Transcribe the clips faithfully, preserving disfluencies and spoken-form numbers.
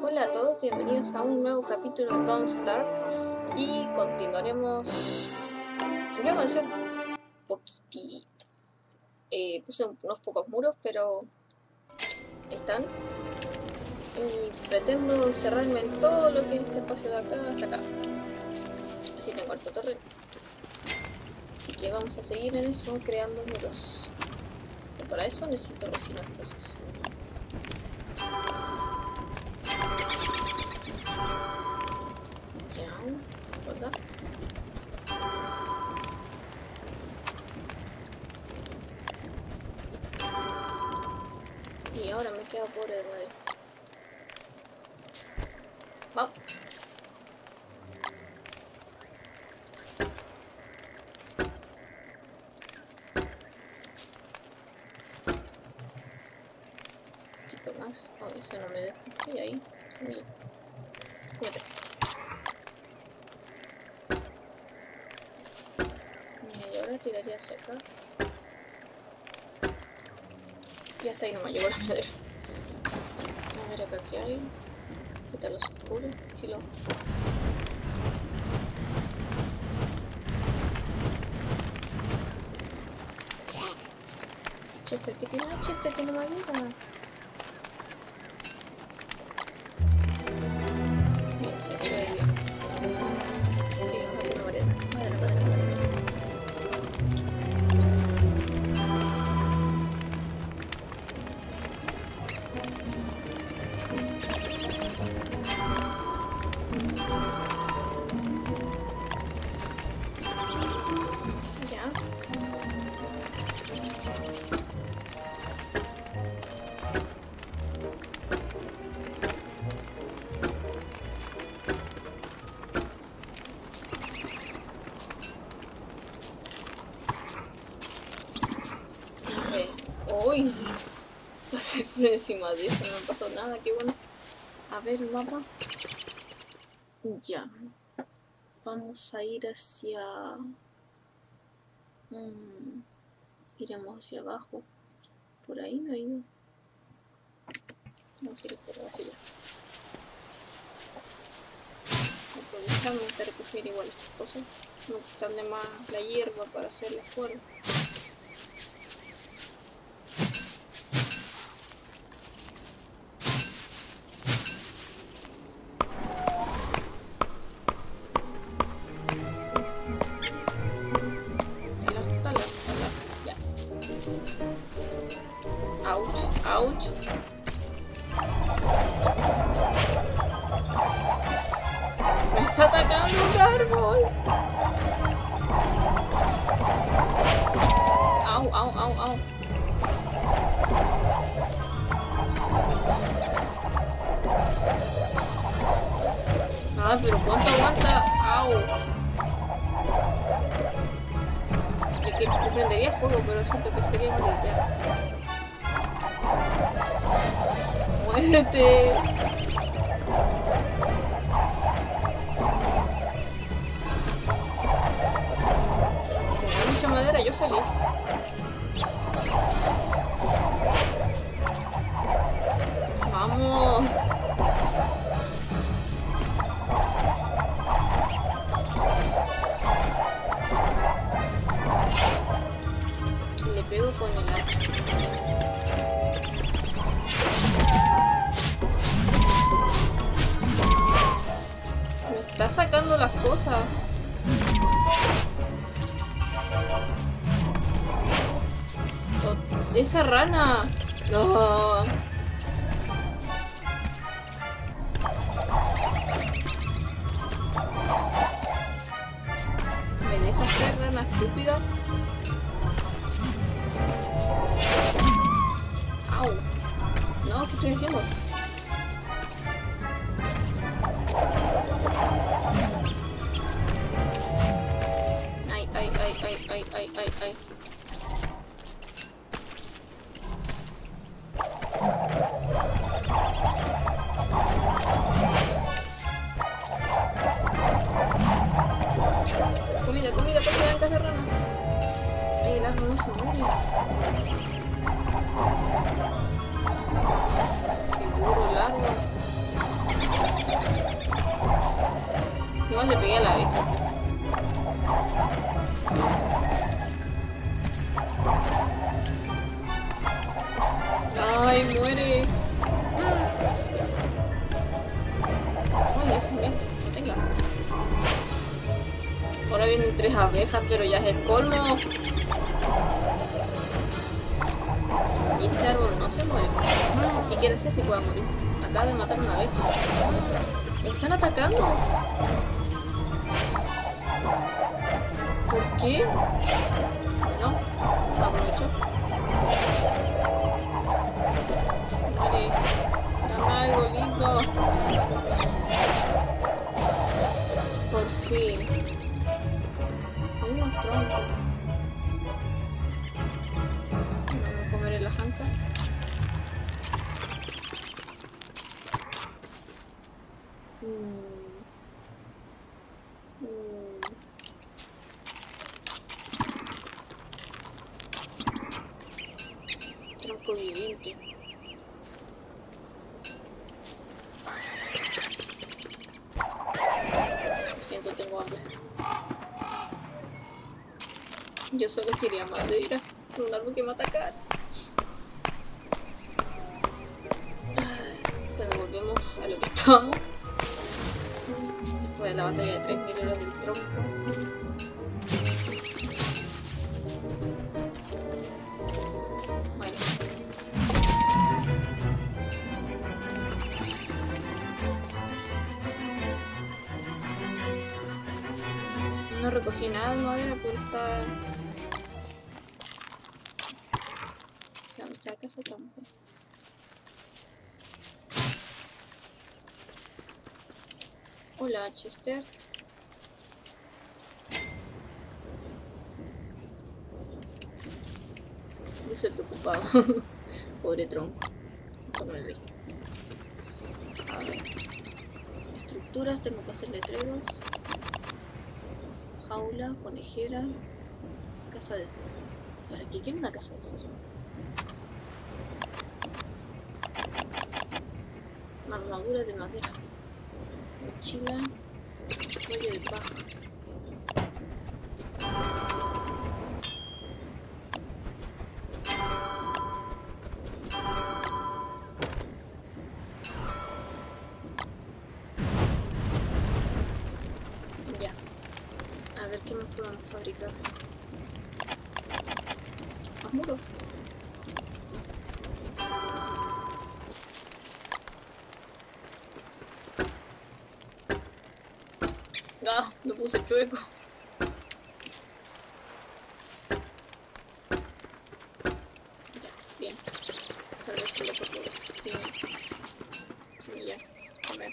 Hola a todos, bienvenidos a un nuevo capítulo de Don't Starve y continuaremos. Yo avancé un poquitito. Eh, puse unos pocos muros, pero están. Y pretendo encerrarme en todo lo que es este espacio de acá hasta acá. Así tengo alto terreno. Así que vamos a seguir en eso, creando muros. Pero para eso necesito refinar cosas. Ya, ¿verdad? Y ahora me queda pobre de madera. Vamos. Un poquito más. Oh, ese no me deja. Y ahí, semilla. Fíjate. Y ahora tiraría hacia acá. Y hasta ahí no me llegó la madera. A ver acá qué hay. Quitar los oscuros. Kilo. Chester, ¿qué tiene? Ah, Chester tiene madera. Bien, se quiero ir bien. Seguimos haciendo madera. Madera, madera, madera. Uy, pasé por encima de eso, no me pasó nada, qué bueno. A ver el mapa. Ya. Vamos a ir hacia... Hmm. Iremos hacia abajo. Por ahí no he ido. Vamos a ir por así ya. Aprovechando de recoger igual estas cosas. No están de más la hierba para hacerla fuera. Ouch. Me está atacando un árbol. Au, au, au, au. Ah, pero ¿cuánto aguanta? Au. Es que te prendería fuego, pero siento que sería mala idea. ¡Muérete! Si me da mucha madera, yo feliz. ¡Vamos! Si le pego con el hacha. Está sacando las cosas. Oh, esa rana. No. ¿Me dejas ser rana estúpida? Au. No, ¿qué estoy haciendo? Ay, ay, ay, ay, ay, ay, ay. Comida, comida, comida, antes de rana. Ay, el árbol no se muere. Qué duro el árbol. le pegué a la abeja. Ay, muere. Ay, Dios mío, no tenga. Ahora vienen tres abejas, pero ya es el colmo. Y este árbol no se muere. Ni siquiera sé si pueda morir. Acaba de matar una abeja. ¿Me están atacando? ¿Por qué? Bueno, aprovecho. Vale, dame algo lindo. Por fin. Hay unos troncos. No me comeré las ancas. Mm. Mm. Tronco viviente. Lo siento, tengo hambre. Yo solo quería madera, un árbol que me atacara. Bueno, volvemos a lo que estamos. Después de la batalla de tres mil horas del tronco. Bueno. No recogí nada de madera por estar... O sea, ¿dónde está la casa tampoco? Hola, Chester. Yo estoy preocupado. Pobre tronco. Eso no me ve. A ver. Estructuras, tengo que hacer letreros. Jaula, conejera. Casa de... ¿Para qué quiero una casa de cerdo? Armadura de madera. Mochila. Cuello de paja. Ya. A ver qué más podemos fabricar. Más muros. Ah, me puse chueco. Ya, bien. Tal vez se lo puedo bien. Semilla. Comer.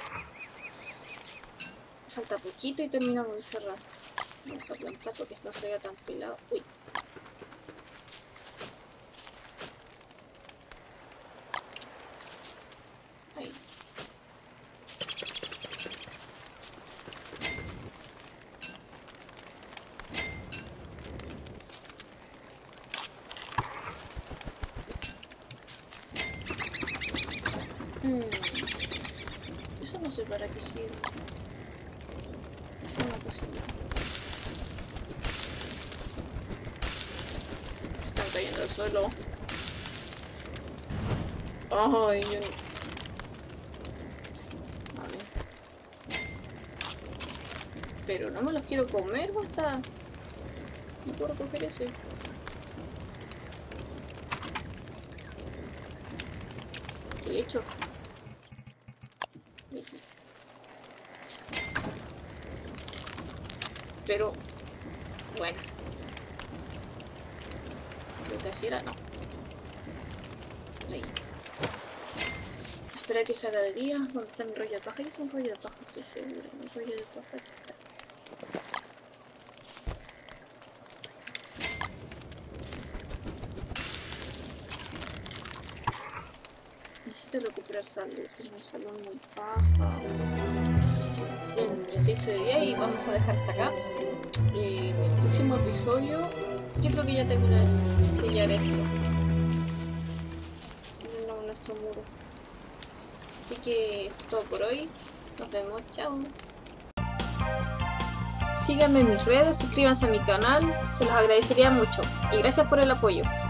Falta poquito y terminamos de cerrar. Vamos a plantar porque no se vea tan pelado. Uy. Ahí. Hmm. Eso no sé para qué sirve. Una cosilla. Están cayendo al suelo. Ay, yo no. Vale. Pero no me los quiero comer, basta. No puedo coger ese. ¿Qué he hecho? Pero, bueno. Lo que hacía era, no. Ahí. Espera que se haga de día. ¿Dónde está mi rollo de paja? Yo soy un rollo de paja, estoy segura. Mi rollo de paja aquí está. Necesito recuperar salud. Tengo salud muy baja. Bien, y así se día y vamos a dejar hasta acá. Eh, en el próximo episodio yo creo que ya termino de sellar esto. No, nuestro muro. Así que eso es todo por hoy. Nos vemos. Chao. síganme en mis redes, suscríbanse a mi canal, se los agradecería mucho. Y gracias por el apoyo.